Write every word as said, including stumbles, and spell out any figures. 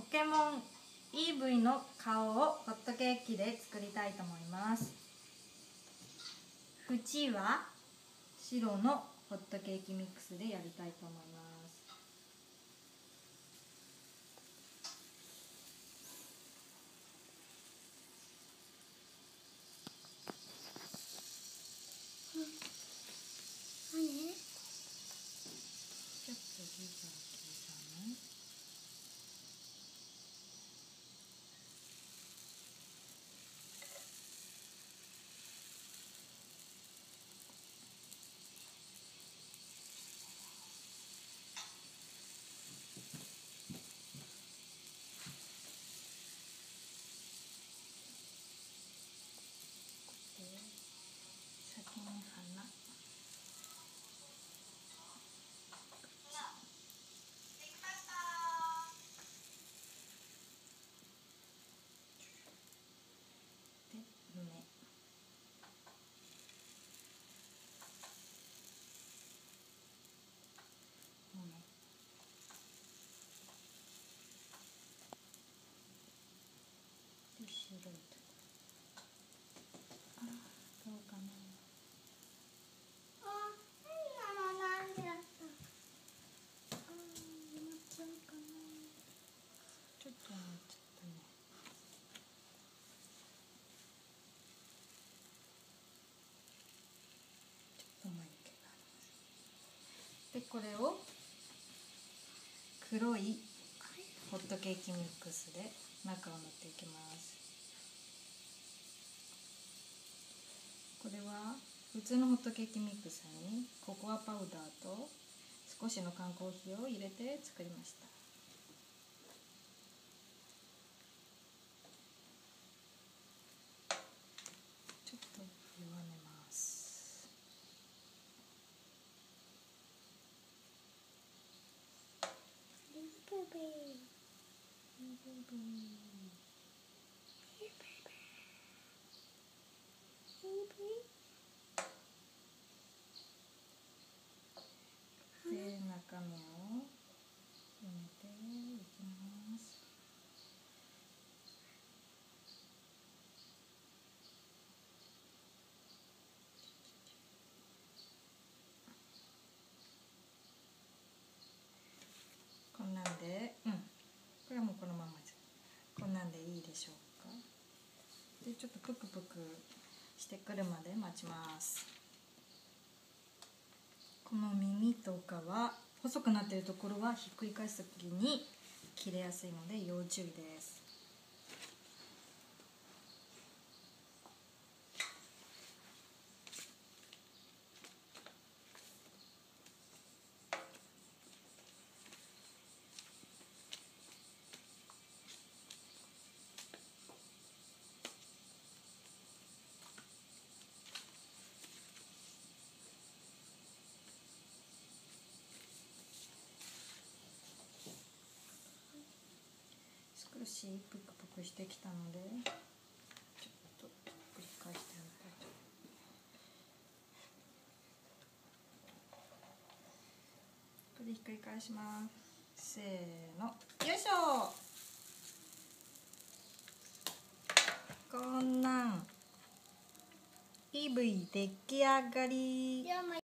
ケモン イーブイ の顔をホットケーキで作りたいと思います。縁は白のホットケーキミックスでやりたいと思います。 何？ ちょっとギザギザね。先に花。で、目。で、白いとこ。あ、どうかな。 あ、変なのなんでだった。あ、埋まっちゃうかな。 ちょっと埋まっちゃったね。ちょっと眉毛があります。で、これを黒いホットケーキミックスで中を塗っていきます。これは普通のホットケーキミックスにココアパウダーと少しの缶コーヒーを入れて作りました。ちょっと弱めます。 リブベーリブブーで、中身を埋めていきます。こんなんで、うん、これはもうこのままです。こんなんでいいでしょうか。で、ちょっとプクプクしてくるまで待ちます。この耳とかは細くなっているところはひっくり返す時に切れやすいので要注意です。少しプクプクしてきたのでちょっとひっくり返してみたいと。これひっくり返します。せーの、よいしょ。こんなん イーブイ 出来上がり。